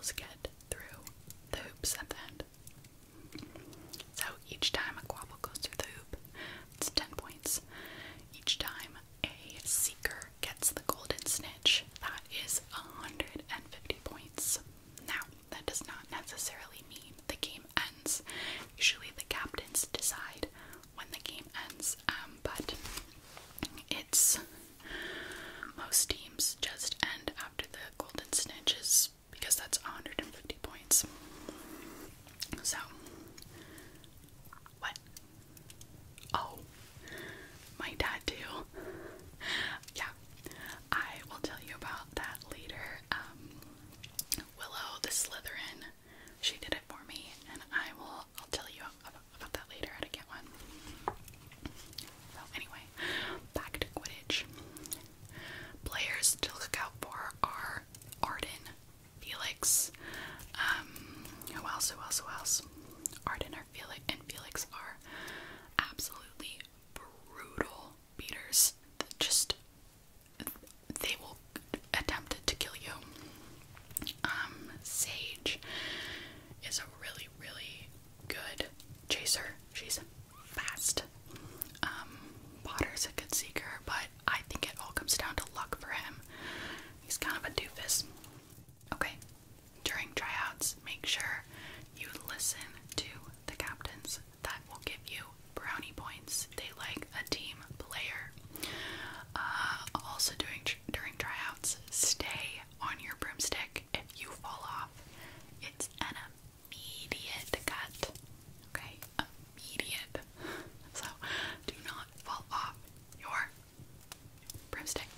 quaffles get through the hoops at the end. So each time a quaffle goes through the hoop, it's 10 points. Each time a seeker gets the golden snitch, that is 150 points. Now, that does not necessarily mean the game ends. Usually the captains decide when the game ends, but it's most teams just end after the golden snitches because that's 150 points. So, what? Oh, my tattoo. Yeah, I will tell you about that later. Willow, the Slytherin, she did it for me, and I'll tell you about that later, how to get one. So anyway, back to Quidditch. Players to look out for are Arden, Felix, who else? Arden and Felix are absolutely brutal beaters. They will attempt to kill you. Sage is a really, really good chaser. She's fast. Potter's a good seeker, but I think it all comes down to luck for him. He's kind of a doofus. Okay, during tryouts, make sure you listen to the captains. That will give you brownie points. They like a team player. Also during tryouts, stay on your broomstick. If you fall off, it's an immediate cut. Okay, immediate. So do not fall off your broomstick.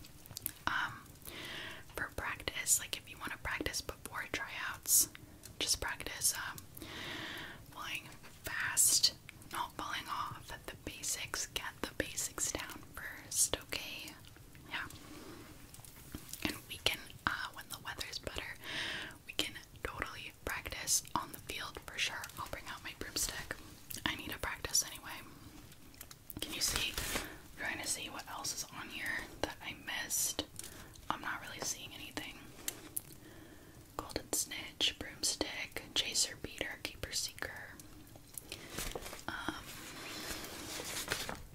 For practice, like if you want to practice before tryouts, just practice flying fast, not falling off. The basics, get the basics down first, okay? Yeah. And we can, when the weather's better, we can totally practice on the field for sure. I'll bring out my broomstick. I need to practice anyway. Can you see? I'm trying to see what else is on here that I missed. I'm not really seeing anything. Golden snitch, broomstick, chaser, beater, keeper, seeker.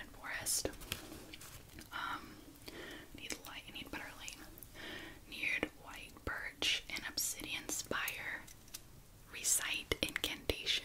Forbidden Forest. Need light, I need better light. Neared white birch and obsidian spire. Recite incantation.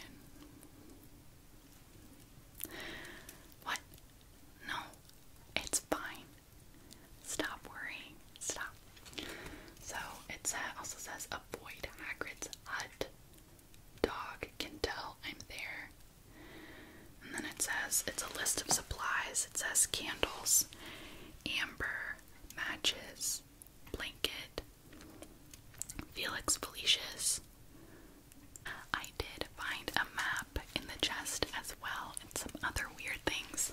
What? No, it's fine. Stop worrying. Stop. So it also says avoid Hagrid's hut. Dog can tell I'm there. And then it says it's a list of supplies. It says candles, amber, matches, blanket, Felix Felicius. I did find a map in the chest as well and some other weird things.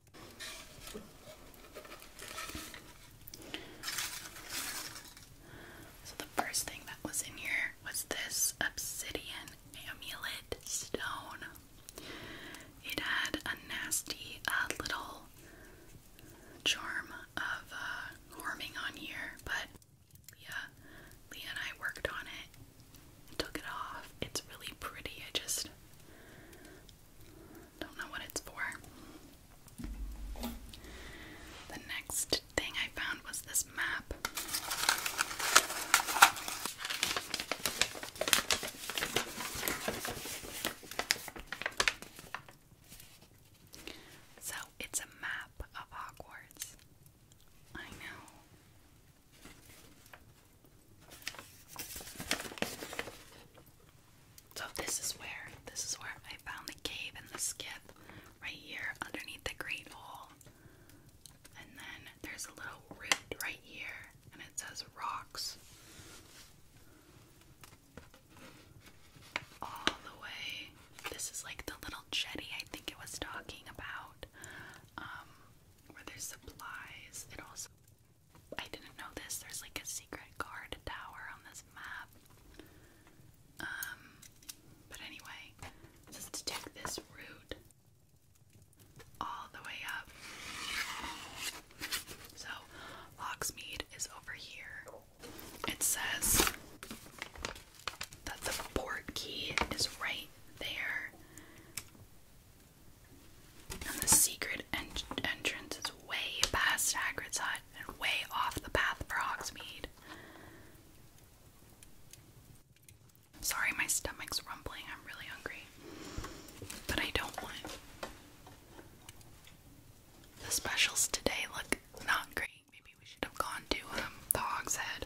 So the first thing that was in here was this obsidian amulet stone. It had a nasty little charm of harming on here, but Leah and I worked on it and took it off. It's really pretty. I just don't know what it's for. The next thing I found was this map. So it's a map of Hogwarts. I know. So this is where I found the cave and the skip, right here underneath the Great Hall. And then there's a little root right here, and it says rocks. All the way. This is like the little jetty I think it was talking about, where there's supplies. It also, I didn't know this, there's like a secret guard tower on this map. But anyway, just to take this route all the way up. So, Hogsmeade is over here. It says that the port key is right there. And the secret entrance is way past Hagrid's hut and way off the path for Hogsmeade. Sorry, my stomach's rumbling. I'm really hungry. But I don't want. The specials today look not great. Maybe we should have gone to the Hogshead.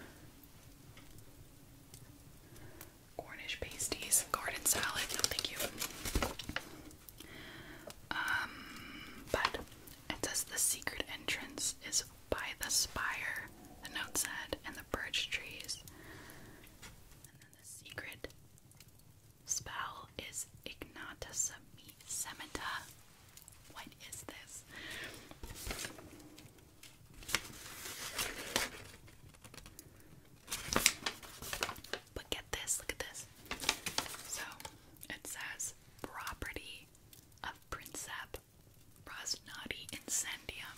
Cornish pasties, garden salad. No, thank you. But it says the secret entrance is by the spire, the note said, and the birch trees. And then the secret spell is Ignata Semita. What is this? But get this, look at this. So, it says property of Princep Rosnati Incendium.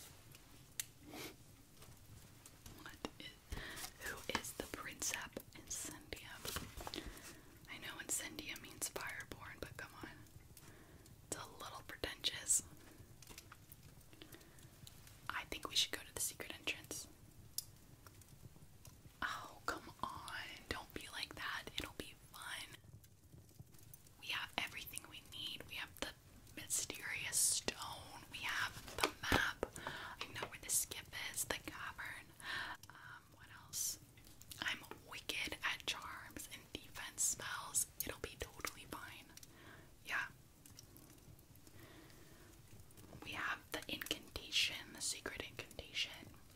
Who is the Princep Incendium? I know Incendium means fireborn, but come on. It's a little pretentious. I think we should go to the secret entrance. Oh, come on. Don't be like that. It'll be fun. We have everything we need. We have the mysterious stone. We have the map. I know where the skip is, the cavern. What else? I'm wicked at charms and defense spells. It'll be totally fine. Yeah. We have the incantation, the secret incantation.